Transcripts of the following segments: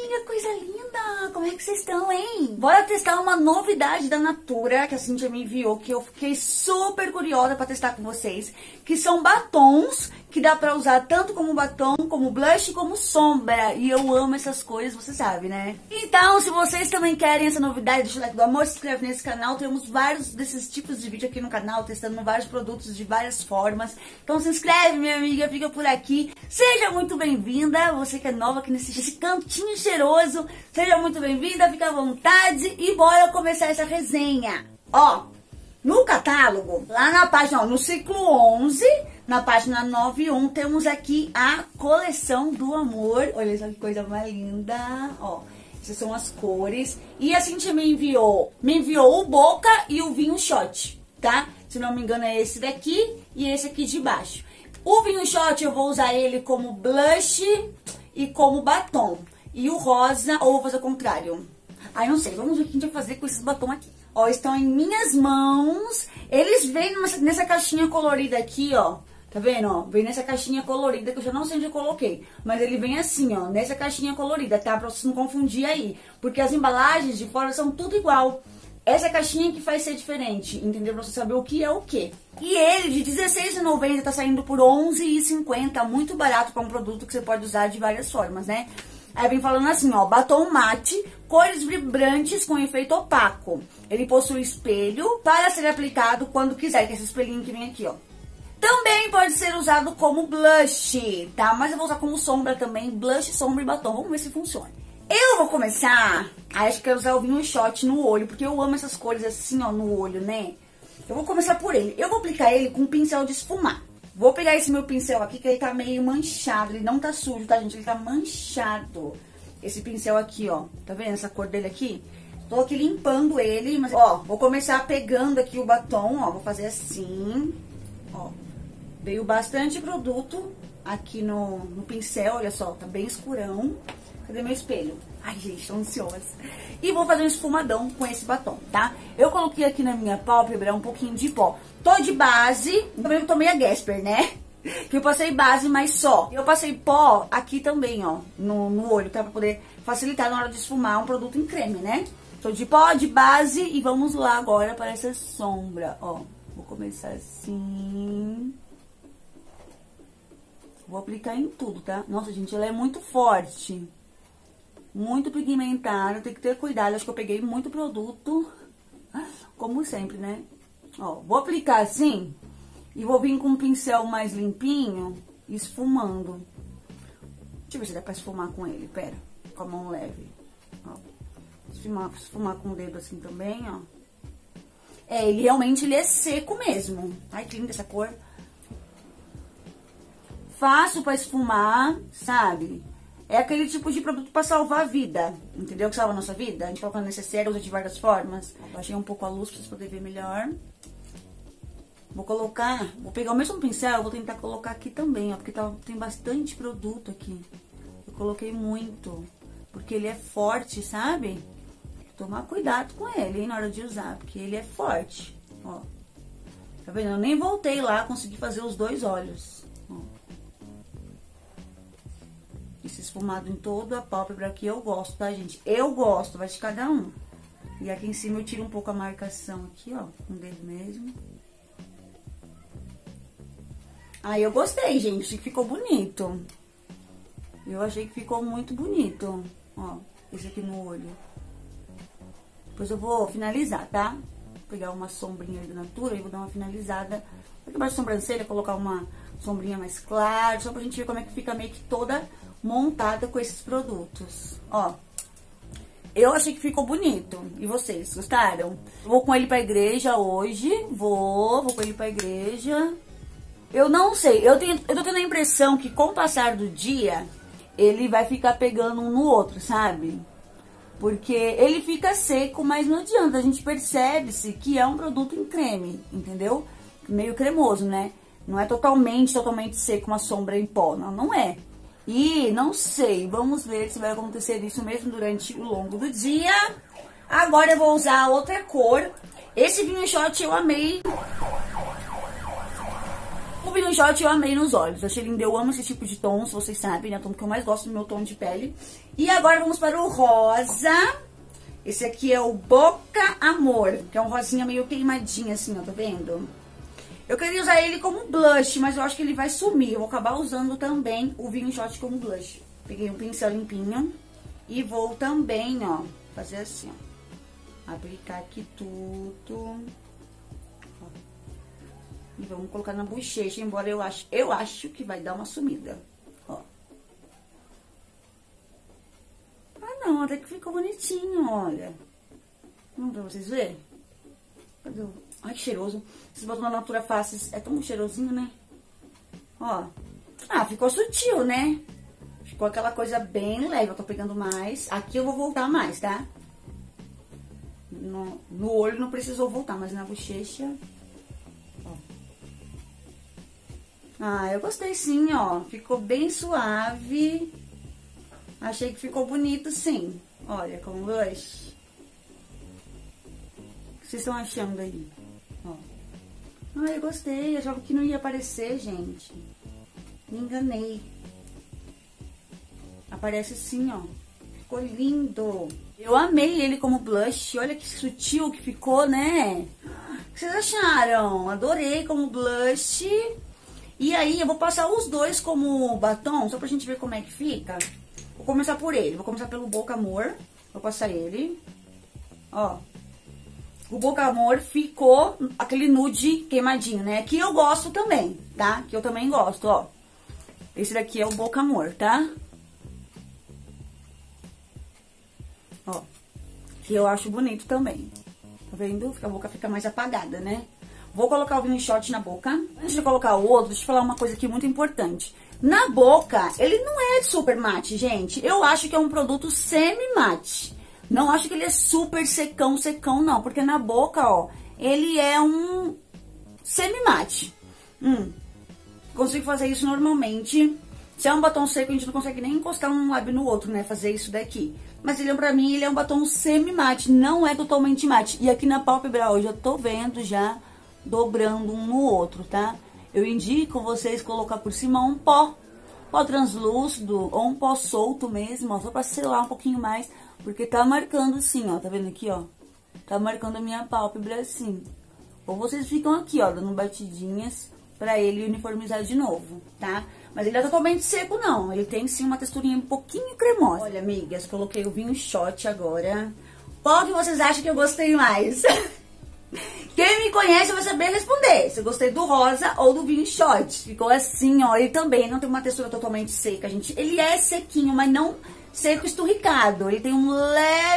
amiga, coisa linda! Como é que vocês estão, hein? Bora testar uma novidade da Natura que a Cíntia me enviou, que eu fiquei super curiosa pra testar com vocês, que são batons que dá pra usar tanto como batom, como blush, como sombra. E eu amo essas cores, você sabe, né? Então, se vocês também querem essa novidade, deixa o like do amor, se inscreve nesse canal. Temos vários desses tipos de vídeo aqui no canal, testando vários produtos de várias formas. Então se inscreve, minha amiga, fica por aqui. Seja muito bem-vinda, você que é nova aqui nesse cantinho cheiroso. Seja muito bem-vinda, fica à vontade e bora começar essa resenha. Ó, no catálogo, lá na página, ó, no ciclo 11, na página 9.1, temos aqui a coleção do amor. Olha só que coisa mais linda, ó. Essas são as cores. E a Cíntia me enviou o Boca e o Vinho Shot, tá? Se não me engano é esse daqui e esse aqui de baixo. O Vinho Shot eu vou usar ele como blush e como batom. E o rosa, ou vou fazer o contrário? Ai, não sei, vamos ver o que a gente vai fazer com esses batons aqui. Ó, estão em minhas mãos. Eles vêm nessa caixinha colorida aqui, ó. Tá vendo, ó? Vem nessa caixinha colorida, que eu já não sei onde eu coloquei. Mas ele vem assim, ó, nessa caixinha colorida, tá? Pra vocês não confundir aí. Porque as embalagens de fora são tudo igual. Essa caixinha que faz ser diferente, entendeu? Pra você saber o que é o que. E ele, de R$16,90, tá saindo por R$11,50. Muito barato pra um produto que você pode usar de várias formas, né? Aí vem falando assim, ó, batom mate, cores vibrantes com efeito opaco. Ele possui espelho para ser aplicado quando quiser, que é esse espelhinho que vem aqui, ó. Também pode ser usado como blush, tá? Mas eu vou usar como sombra também, blush, sombra e batom. Vamos ver se funciona. Eu vou começar, acho que eu usar o Vinho Shot no olho, porque eu amo essas cores assim, ó, no olho, né? Eu vou começar por ele. Eu vou aplicar ele com um pincel de esfumar. Vou pegar esse meu pincel aqui, que ele tá meio manchado. Ele não tá sujo, tá, gente? Ele tá manchado. Esse pincel aqui, ó. Tá vendo essa cor dele aqui? Tô aqui limpando ele, mas, ó, vou começar pegando aqui o batom, ó. Vou fazer assim, ó. Veio bastante produto aqui no pincel, olha só. Tá bem escurão. Cadê meu espelho? Ai, gente, tô ansiosa. E vou fazer um esfumadão com esse batom, tá? Eu coloquei aqui na minha pálpebra um pouquinho de pó. Tô de base, também eu tomei a Gasper, né? Que eu passei base, mas só. Eu passei pó aqui também, ó, no olho, tá? Pra poder facilitar na hora de esfumar um produto em creme, né? Tô de pó, de base e vamos lá agora para essa sombra, ó. Vou começar assim. Vou aplicar em tudo, tá? Nossa, gente, ela é muito forte. Muito pigmentado, tem que ter cuidado. Acho que eu peguei muito produto, como sempre, né? Ó, vou aplicar assim e vou vir com um pincel mais limpinho, esfumando. Deixa eu ver se dá pra esfumar com ele, pera. Com a mão leve. Ó, esfumar com o dedo assim também, ó. É, ele realmente é seco mesmo. Ai, que linda essa cor. Fácil pra esfumar, sabe? É aquele tipo de produto pra salvar a vida, entendeu? Que salva a nossa vida. A gente coloca no necessário, usa de várias formas. Baixei um pouco a luz pra vocês poderem ver melhor. Vou pegar o mesmo pincel, vou tentar colocar aqui também, ó. Porque tem bastante produto aqui. Eu coloquei muito, porque ele é forte, sabe? Tomar cuidado com ele, hein, na hora de usar, porque ele é forte, ó. Tá vendo? Eu nem voltei lá, consegui fazer os dois olhos, ó. Esse esfumado em toda a pálpebra aqui eu gosto, tá, gente? Eu gosto, vai de cada um. E aqui em cima eu tiro um pouco a marcação aqui, ó, com o dedo mesmo. Aí eu gostei, gente, achei que ficou bonito. Eu achei que ficou muito bonito, ó, esse aqui no olho. Depois eu vou finalizar, tá? Vou pegar uma sombrinha da Natura e vou dar uma finalizada. Aqui embaixo da sobrancelha, colocar uma sombrinha mais clara, só pra gente ver como é que fica meio que toda montada com esses produtos, ó. Eu achei que ficou bonito. E vocês, gostaram? Vou com ele pra igreja hoje. Vou com ele pra igreja. Eu não sei, eu tô tendo a impressão que com o passar do dia, ele vai ficar pegando um no outro, sabe? Porque ele fica seco, mas não adianta. A gente percebe-se que é um produto em creme, entendeu? Meio cremoso, né? Não é totalmente seco, uma sombra em pó. Não, não é. E não sei, vamos ver se vai acontecer isso mesmo durante o longo do dia. Agora eu vou usar outra cor. Esse Vinho Shot eu amei. O vinho shot eu amei nos olhos. Achei lindo, eu amo esse tipo de tons, vocês sabem, né? O tom que eu mais gosto do meu tom de pele. E agora vamos para o rosa. Esse aqui é o Boca Amor, que é um rosinha meio queimadinho assim, ó, tá vendo? Eu queria usar ele como blush, mas eu acho que ele vai sumir. Eu vou acabar usando também o vinho shot como blush. Peguei um pincel limpinho e vou também, ó, fazer assim, ó. Aplicar aqui tudo. E vamos colocar na bochecha, embora eu acho que vai dar uma sumida, ó. Ah, não, até que ficou bonitinho, olha. Vamos pra vocês verem? Cadê o... Ai, que cheiroso. Esses batons da Natura Faces é tão cheirosinho, né? Ó. Ah, ficou sutil, né? Ficou aquela coisa bem leve. Eu tô pegando mais. Aqui eu vou voltar mais, tá? No olho não precisou voltar, mas na bochecha... Ah, eu gostei sim, ó. Ficou bem suave. Achei que ficou bonito, sim. Olha, como blush. O que vocês estão achando aí? Ó. Ah, eu gostei. Achava que não ia aparecer, gente. Me enganei. Aparece sim, ó. Ficou lindo. Eu amei ele como blush. Olha que sutil que ficou, né? O que vocês acharam? Adorei como blush. E aí, eu vou passar os dois como batom, só pra gente ver como é que fica. Vou começar por ele, vou começar pelo Boca Amor. Vou passar ele. Ó. O Boca Amor ficou aquele nude queimadinho, né? Que eu gosto também, tá? Que eu também gosto, ó. Esse daqui é o Boca Amor, tá? Ó. Que eu acho bonito também. Tá vendo? A boca fica mais apagada, né? Vou colocar o vinho shot na boca. Antes de colocar o outro, deixa eu falar uma coisa aqui muito importante. Na boca, ele não é super mate, gente. Eu acho que é um produto semi-mate. Não acho que ele é super secão, não. Porque na boca, ó, ele é um semi-mate. Consigo fazer isso normalmente. Se é um batom seco, a gente não consegue nem encostar um lábio no outro, né? Fazer isso daqui. Mas ele, pra mim, ele é um batom semi-mate. Não é totalmente mate. E aqui na pálpebra, ó, eu já tô vendo já... dobrando um no outro, tá? Eu indico vocês colocar por cima um pó translúcido ou um pó solto mesmo, ó, só pra selar um pouquinho mais, porque tá marcando assim, ó, tá vendo aqui, ó? Tá marcando a minha pálpebra assim. Ou vocês ficam aqui, ó, dando batidinhas pra ele uniformizar de novo, tá? Mas ele não é totalmente seco, não. Ele tem, sim, uma texturinha um pouquinho cremosa. Olha, amigas, coloquei o vinho shot agora. Qual que vocês acham que eu gostei mais? Quem me conhece vai saber responder se eu gostei do rosa ou do vinho shot. Ficou assim, ó. Ele também não tem uma textura totalmente seca, gente. Ele é sequinho, mas não seco esturricado. Ele tem uma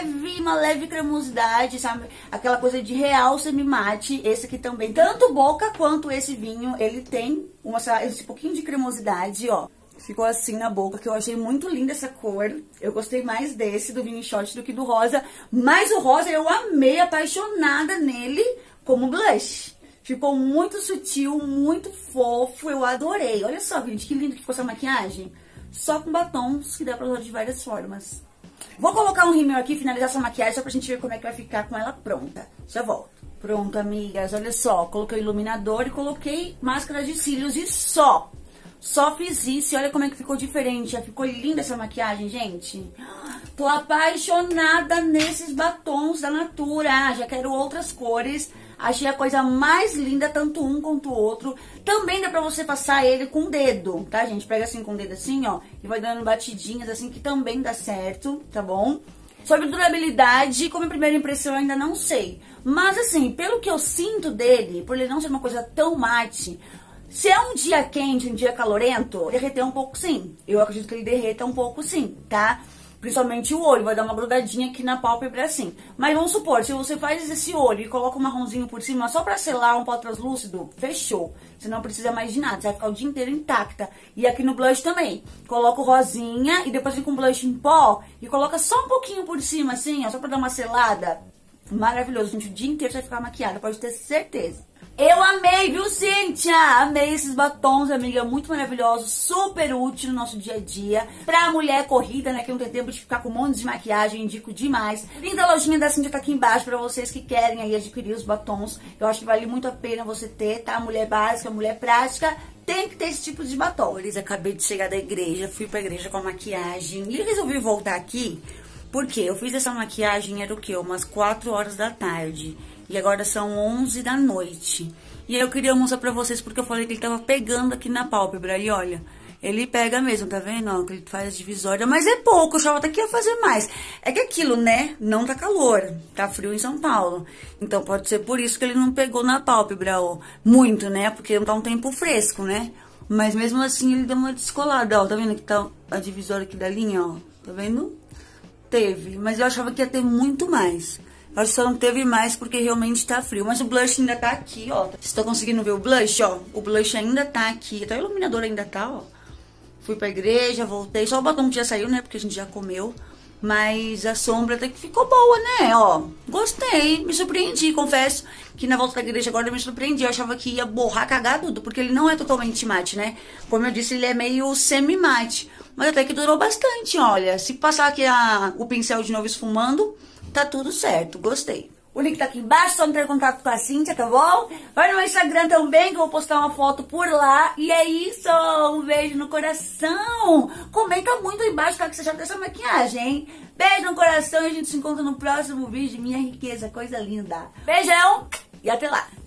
leve cremosidade, sabe? Aquela coisa de real semi-mate. Esse aqui também, tanto boca quanto esse vinho, ele tem esse pouquinho de cremosidade, ó. Ficou assim na boca, que eu achei muito linda essa cor. Eu gostei mais desse, do vinho shot, do que do rosa. Mas o rosa eu amei, apaixonada nele como blush. Ficou muito sutil, muito fofo, eu adorei. Olha só, gente, que lindo que ficou essa maquiagem. Só com batons, que dá pra usar de várias formas. Vou colocar um rímel aqui, finalizar essa maquiagem, só pra gente ver como é que vai ficar com ela pronta. Já volto. Pronto, amigas, olha só. Coloquei iluminador e coloquei máscara de cílios e só. Só fiz isso e olha como é que ficou diferente. Já ficou linda essa maquiagem, gente. Tô apaixonada nesses batons da Natura. Já quero outras cores. Achei a coisa mais linda, tanto um quanto o outro. Também dá pra você passar ele com o dedo, tá, gente? Pega assim com o dedo assim, ó. E vai dando batidinhas assim, que também dá certo, tá bom? Sobre durabilidade, como primeira impressão, eu ainda não sei. Mas assim, pelo que eu sinto dele, por ele não ser uma coisa tão mate... Se é um dia quente, um dia calorento, derreter um pouco sim. Eu acredito que ele derreta um pouco sim, tá? Principalmente o olho, vai dar uma grudadinha aqui na pálpebra assim. Mas vamos supor, se você faz esse olho e coloca um marronzinho por cima só pra selar um pó translúcido, fechou. Você não precisa mais de nada, você vai ficar o dia inteiro intacta. E aqui no blush também. Coloca o rosinha e depois vem com blush em pó e coloca só um pouquinho por cima assim, ó, só pra dar uma selada. Maravilhoso, gente, o dia inteiro você vai ficar maquiada, pode ter certeza. Eu amei, viu, Cíntia? Amei esses batons, amiga, muito maravilhosos, super útil no nosso dia a dia. Pra mulher corrida, né, que não tem tempo de ficar com um monte de maquiagem, indico demais. Link da lojinha da Cíntia tá aqui embaixo pra vocês que querem aí adquirir os batons. Eu acho que vale muito a pena você ter, tá? Mulher básica, mulher prática, tem que ter esse tipo de batom. Eles acabei de chegar da igreja, fui pra igreja com a maquiagem e resolvi voltar aqui porque eu fiz essa maquiagem, era o quê? Umas 4 horas da tarde e agora são 11 da noite. E aí eu queria mostrar pra vocês porque eu falei que ele tava pegando aqui na pálpebra e olha, ele pega mesmo, tá vendo? Ó, que ele faz divisória, mas é pouco, eu achava até que ia fazer mais. É que aquilo, né, não tá calor, tá frio em São Paulo. Então pode ser por isso que ele não pegou na pálpebra, ó, muito, né, porque não tá um tempo fresco, né. Mas mesmo assim ele deu uma descolada, ó, tá vendo que tá a divisória aqui da linha, ó, tá vendo? Teve, mas eu achava que ia ter muito mais. Eu acho que só não teve mais porque realmente tá frio. Mas o blush ainda tá aqui, ó. Vocês estão conseguindo ver o blush, ó? O blush ainda tá aqui. Até o iluminador ainda tá, ó. Fui pra igreja, voltei. Só o batom que já saiu, né? Porque a gente já comeu. Mas a sombra até que ficou boa, né? Ó, gostei. Me surpreendi, confesso. Que na volta da igreja agora eu me surpreendi. Eu achava que ia borrar, cagar tudo. Porque ele não é totalmente mate, né? Como eu disse, ele é meio semi-mate. Mas até que durou bastante, olha. Se passar aqui o pincel de novo esfumando, tá tudo certo. Gostei. O link tá aqui embaixo, só entrar em contato com a Cíntia, tá bom? Vai no meu Instagram também, que eu vou postar uma foto por lá. E é isso, um beijo no coração. Comenta muito aí embaixo o que você acha dessa maquiagem, hein? Beijo no coração e a gente se encontra no próximo vídeo. Minha riqueza, coisa linda. Beijão e até lá.